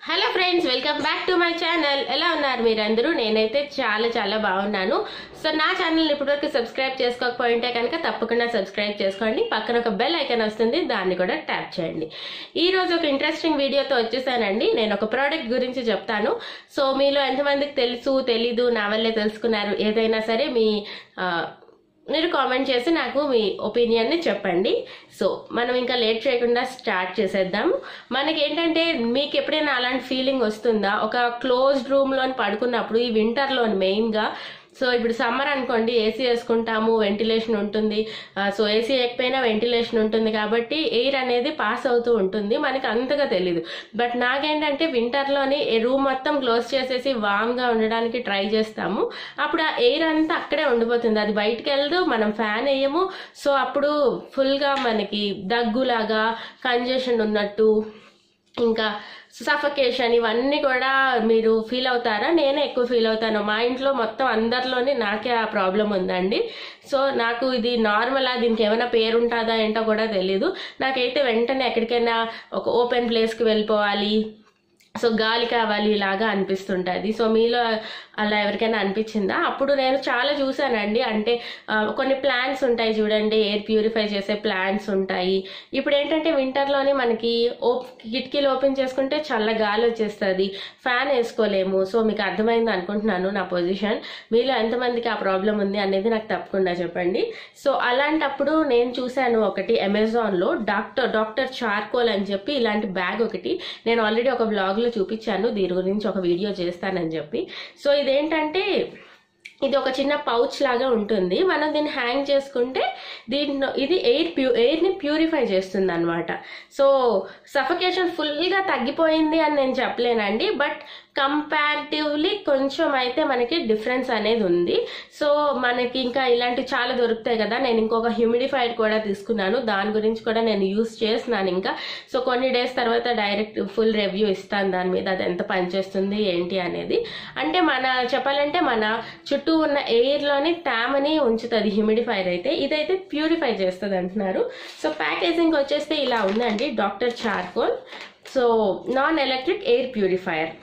Hello friends, welcome back to my channel. ఎలా ఉన్నారు మీరందరూ? నేనైతే చాలా బాగున్నాను. సో నా ఛానల్ ఇప్పటివరకు సబ్స్క్రైబ్ చేసుకోకపోయింటే కనుక తప్పకుండా సబ్స్క్రైబ్ చేసుకోండి. పక్కన ఒక బెల్ ఐకాన్ వస్తుంది, దాన్ని కూడా ట్యాప్ చేయండి. ఈ రోజు ఒక ఇంట్రెస్టింగ్ వీడియోతో వచ్చేసానండి. నేను ఒక ప్రోడక్ట్ గురించి చెప్తాను. సో మీలో ఎంతమందికి తెలుసు తెలీదు, నా వల్లే తెలుసుకున్నారు, ఏదైనా సరే మీరు కామెంట్ చేసి నాకు మీ ఒపీనియన్ని చెప్పండి. సో మనం ఇంకా లేట్ చేయకుండా స్టార్ట్ చేసేద్దాం. మనకి ఏంటంటే, మీకు ఎప్పుడైనా అలాంటి ఫీలింగ్ వస్తుందా? ఒక క్లోజ్డ్ రూమ్లోని పడుకున్నప్పుడు, ఈ వింటర్లోని మెయిన్గా. సో ఇప్పుడు సమ్మర్ అనుకోండి, ఏసీ వేసుకుంటాము, వెంటిలేషన్ ఉంటుంది. సో ఏసీ ఎక్కకపోయినా వెంటిలేషన్ ఉంటుంది కాబట్టి ఎయిర్ అనేది పాస్ అవుతూ ఉంటుంది, మనకి అంతగా తెలీదు. బట్ నాకేంటంటే, వింటర్లోని రూమ్ మొత్తం క్లోజ్ చేసేసి వామ్గా ఉండడానికి ట్రై చేస్తాము. అప్పుడు ఆ ఎయిర్ అంతా అక్కడే ఉండిపోతుంది, అది బయటకు వెళ్ళదు, మనం ఫ్యాన్ వేయము. సో అప్పుడు ఫుల్గా మనకి దగ్గులాగా, కంజెషన్ ఉన్నట్టు, ఇంకా సఫకేషన్, ఇవన్నీ కూడా మీరు ఫీల్ అవుతారా? నేనే ఎక్కువ ఫీల్ అవుతాను. మా ఇంట్లో మొత్తం అందరిలోని నాకే ఆ ప్రాబ్లం ఉందండి. సో నాకు ఇది నార్మలా, దీనికి ఏమైనా పేరు ఉంటుందా ఏంటో కూడా తెలీదు. నాకైతే వెంటనే ఎక్కడికైనా ఒక ఓపెన్ ప్లేస్కి వెళ్ళిపోవాలి, సో గాలి కావాలి, ఇలాగా అనిపిస్తుంటుంది. సో మీలో అలా ఎవరికైనా అనిపించిందా? అప్పుడు నేను చాలా చూసానండి. అంటే కొన్ని ప్లాంట్స్ ఉంటాయి చూడండి, ఎయిర్ ప్యూరిఫై చేసే ప్లాంట్స్ ఉంటాయి. ఇప్పుడు ఏంటంటే వింటర్లోనే మనకి కిటికీలు ఓపెన్ చేసుకుంటే చల్ల గాలి వచ్చేస్తుంది, ఫ్యాన్ వేసుకోలేము. సో మీకు అర్థమైంది అనుకుంటున్నాను నా పొజిషన్. మీలో ఎంతమందికి ఆ ప్రాబ్లం ఉంది అనేది నాకు తప్పకుండా చెప్పండి. సో అలాంటప్పుడు నేను చూశాను ఒకటి అమెజాన్లో, డాక్టర్ చార్కోల్ అని చెప్పి ఇలాంటి బ్యాగ్ ఒకటి. నేను ఆల్రెడీ ఒక బ్లాగ్ చూపించాను, దీని గురించి ఒక వీడియో చేస్తానని చెప్పి. సో ఇదేంటంటే, ఇది ఒక చిన్న పౌచ్ లాగా ఉంటుంది. మనం దీన్ని హ్యాంగ్ చేసుకుంటే ఇది ఎయిర్ని ప్యూరిఫై చేస్తుంది అనమాట. సో సఫకేషన్ ఫుల్గా తగ్గిపోయింది అని నేను చెప్పలేనండి, బట్ కంపారిటివ్లీ కొంచెం అయితే మనకి డిఫరెన్స్ అనేది ఉంది. సో మనకి ఇంకా ఇలాంటివి చాలా దొరుకుతాయి కదా. నేను ఇంకొక హ్యూమిడిఫైర్ కూడా తీసుకున్నాను, దాని గురించి కూడా నేను యూస్ చేస్తున్నాను ఇంకా. సో కొన్ని డేస్ తర్వాత డైరెక్ట్ ఫుల్ రివ్యూ ఇస్తాను దాని మీద, అది ఎంత పనిచేస్తుంది ఏంటి అనేది. అంటే చెప్పాలంటే మన చుట్టూ ఉన్న ఎయిర్లోని తేమని ఉంచుతుంది హ్యూమిడిఫైర్ అయితే. ఇదైతే ప్యూరిఫై చేస్తుంది అంటున్నారు. సో ప్యాకేజింగ్ వచ్చేస్తే ఇలా ఉందండి, doctor charcoal. So non electric air purifier.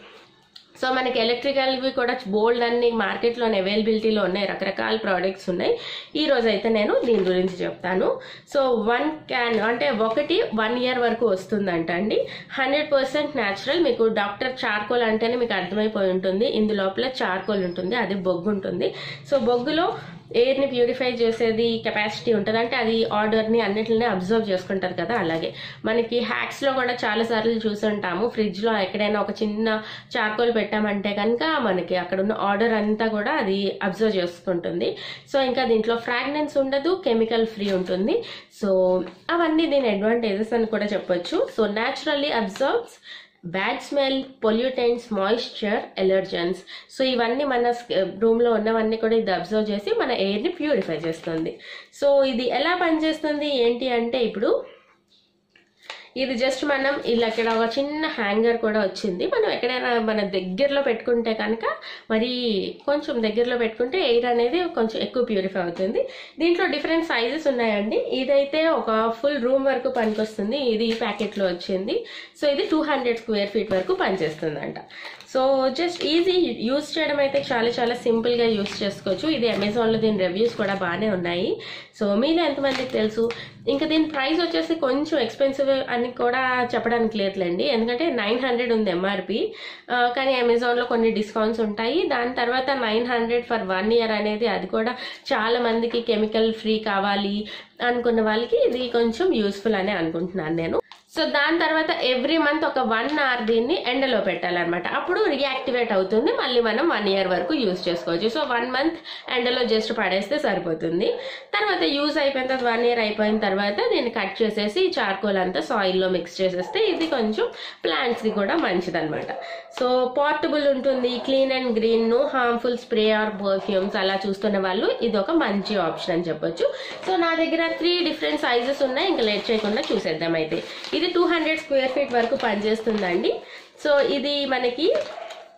So మనకి ఎలక్ట్రికల్వి కూడా బోల్డ్ అన్ని మార్కెట్లో అవైలబిలిటీలో ఉన్నాయి, రకరకాల ప్రోడక్ట్స్ ఉన్నాయి. ఈ రోజు అయితే నేను దీని గురించి చెప్తాను. సో 1 క్యాన్ అంటే ఒకటి 1 year వరకు వస్తుందంట అండి. 100% న్యాచురల్. మీకు డాక్టర్ చార్కోల్ అంటేనే మీకు అర్థమైపోయి ఉంటుంది, ఇందులోపల చార్కోల్ ఉంటుంది, అది బొగ్గు ఉంటుంది. సో బొగ్గులో ఎయిర్ని ప్యూరిఫై చేసేది కెపాసిటీ ఉంటుంది, అంటే అది ఆర్డర్ని అన్నిటిని అబ్జర్వ్ చేసుకుంటుంది కదా. అలాగే మనకి హ్యాక్స్లో కూడా చాలాసార్లు చూసుంటాము, ఫ్రిడ్జ్లో ఎక్కడైనా ఒక చిన్న చార్కోల్ పెట్టామంటే కనుక మనకి అక్కడ ఉన్న ఆర్డర్ అంతా కూడా అది అబ్జర్వ్ చేసుకుంటుంది. సో ఇంకా దీంట్లో ఫ్రాగ్రెన్స్ ఉండదు, కెమికల్ ఫ్రీ ఉంటుంది. సో అవన్నీ దీని అడ్వాంటేజెస్ అని కూడా చెప్పొచ్చు. So naturally observes bad smell, pollutants, moisture, allergens. So ఇవన్నీ మన రూమ్లో ఉన్నవన్నీ కూడా ఇది అబ్జర్వ్ చేసి మన ఎయిర్ని ప్యూరిఫై చేస్తుంది. సో ఇది ఎలా పనిచేస్తుంది ఏంటి అంటే, ఇప్పుడు ఇది జస్ట్ మనం ఇలా ఇక్కడ ఒక చిన్న హ్యాంగర్ కూడా వచ్చింది. మనం ఎక్కడైనా మన దగ్గరలో పెట్టుకుంటే కనుక, మరి కొంచెం దగ్గరలో పెట్టుకుంటే ఎయిర్ అనేది కొంచెం ఎక్కువ ప్యూరిఫై అవుతుంది. దీంట్లో డిఫరెంట్ సైజెస్ ఉన్నాయండి. ఇదైతే ఒక ఫుల్ రూమ్ వరకు పనికొస్తుంది, ఇది ఈ ప్యాకెట్లో వచ్చింది. సో ఇది 200 square feet వరకు పనిచేస్తుందంట. సో జస్ట్ ఈజీ, యూజ్ చేయడం అయితే చాలా సింపుల్గా యూజ్ చేసుకోవచ్చు. ఇది అమెజాన్లో దీని రివ్యూస్ కూడా బాగానే ఉన్నాయి. సో మీలో ఎంతమందికి తెలుసు? ఇంకా దీని ప్రైస్ వచ్చేసి కొంచెం ఎక్స్పెన్సివ్ అని కూడా చెప్పడానికి లేదులేండి, ఎందుకంటే 900 ఉంది ఎంఆర్పి. కానీ అమెజాన్లో కొన్ని డిస్కౌంట్స్ ఉంటాయి. దాని తర్వాత 900 for 1 year అనేది, అది కూడా చాలా మందికి కెమికల్ ఫ్రీ కావాలి అనుకున్న వాళ్ళకి ఇది కొంచెం యూస్ఫుల్ అనే అనుకుంటున్నాను నేను. సో దాని తర్వాత ఎవ్రీ మంత్ ఒక 1 hour దీన్ని ఎండలో పెట్టాలన్నమాట. అప్పుడు రీయాక్టివేట్ అవుతుంది, మళ్ళీ మనం 1 year వరకు యూజ్ చేసుకోవచ్చు. సో 1 month ఎండలో జస్ట్ పడేస్తే సరిపోతుంది. తర్వాత యూజ్ అయిపోయిన తర్వాత 1 year అయిపోయిన తర్వాత దీన్ని కట్ చేసేసి చార్కోల్ అంతా సాయిల్లో మిక్స్ చేసేస్తే ఇది కొంచెం ప్లాంట్స్కి కూడా మంచిదన్నమాట. సో పోర్టబుల్ ఉంటుంది, clean and green, no harmful spray or perfumes. అలా చూస్తున్న వాళ్ళు ఇది ఒక మంచి ఆప్షన్ అని చెప్పొచ్చు. సో నా దగ్గర 3 different సైజెస్ ఉన్నాయి. ఇంకా లేట్ చేయకుండా చూసేద్దాం. అయితే ఇది 200 square feet వరకు పనిచేస్తుందండి. సో ఇది మనకి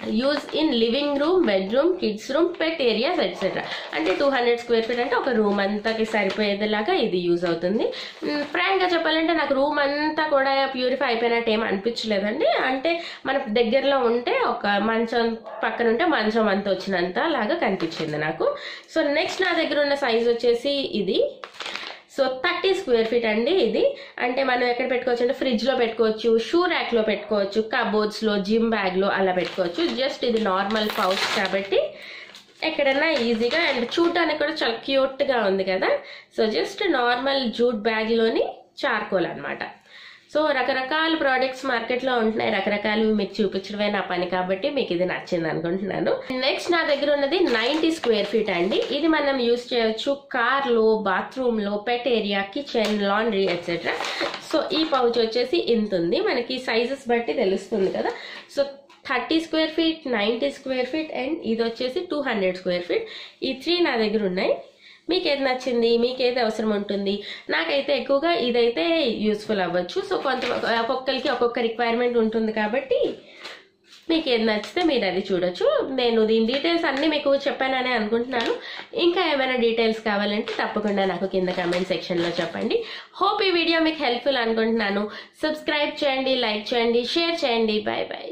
use in living room, bedroom, kids room, pet areas etcetera. అంటే 200 స్క్వేర్ ఫీట్ అంటే ఒక రూమ్ అంతాకి సరిపోయేదిలాగా ఇది యూజ్ అవుతుంది. ఫ్రాంక్గా చెప్పాలంటే నాకు రూమ్ అంతా కూడా ప్యూరిఫై అయిపోయినట్టు ఏం అనిపించలేదండి. అంటే మన దగ్గరలో ఉంటే ఒక మంచం పక్కన ఉంటే మంచం అంతా వచ్చినంత లాగా కనిపించింది నాకు. సో నెక్స్ట్ నా దగ్గర ఉన్న సైజ్ వచ్చేసి ఇది. సో 30 స్క్వేర్ ఫీట్ అండి ఇది. అంటే మనం ఎక్కడ పెట్టుకోవచ్చు అంటే ఫ్రిడ్జ్లో పెట్టుకోవచ్చు, షూ ర్యాక్లో పెట్టుకోవచ్చు, కబోర్డ్స్లో, జిమ్ బ్యాగ్లో అలా పెట్టుకోవచ్చు. జస్ట్ ఇది నార్మల్ పౌచ్ కాబట్టి ఎక్కడన్నా ఈజీగా, అండ్ చూడటానికి కూడా చాలా క్యూట్గా ఉంది కదా. సో జస్ట్ నార్మల్ జూట్ బ్యాగ్లోని చార్కోల్ అనమాట. సో రకరకాల ప్రోడక్ట్స్ మార్కెట్లో ఉంటున్నాయి, రకరకాలు మీకు చూపించడమే నా పని కాబట్టి మీకు ఇది నచ్చింది అనుకుంటున్నాను. నెక్స్ట్ నా దగ్గర ఉన్నది 90 స్క్వేర్ ఫీట్ అండి. ఇది మనం యూస్ చేయొచ్చు కార్లో, బాత్రూంలో, pet area, kitchen, laundry etcetera. So ఈ పౌచ్ వచ్చేసి ఇంత ఉంది, మనకి సైజెస్ బట్టి తెలుస్తుంది కదా. So 30 square feet, 90 square feet and ఇది వచ్చేసి 200 స్క్వేర్ ఫీట్. ఈ 3 నా దగ్గర ఉన్నాయి. మీకు ఏది నచ్చింది, మీకు ఏది అవసరం ఉంటుంది? నాకైతే ఎక్కువగా ఇదైతే యూస్ఫుల్ అవ్వచ్చు. సో ఒక్కొక్కరికి ఒక్కొక్క రిక్వైర్మెంట్ ఉంటుంది కాబట్టి మీకు ఏది నచ్చితే మీరు అది చూడొచ్చు. నేను దీని డీటెయిల్స్ అన్నీ మీకు చెప్పాననే అనుకుంటున్నాను. ఇంకా ఏమైనా డీటెయిల్స్ కావాలంటే తప్పకుండా నాకు కింద కామెంట్ సెక్షన్లో చెప్పండి. హోప్ ఈ వీడియో మీకు హెల్ప్ఫుల్ అనుకుంటున్నాను. సబ్స్క్రైబ్ చేయండి, లైక్ చేయండి, షేర్ చేయండి. Bye bye.